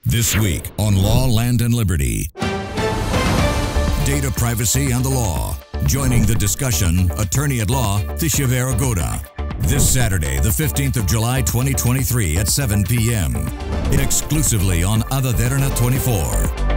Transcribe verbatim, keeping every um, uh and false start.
This week on Law, Land and Liberty. Data privacy and the law. Joining the discussion, attorney at law, Tishaver Agoda. This Saturday, the fifteenth of July, twenty twenty-three at seven p m Exclusively on Derana twenty-four.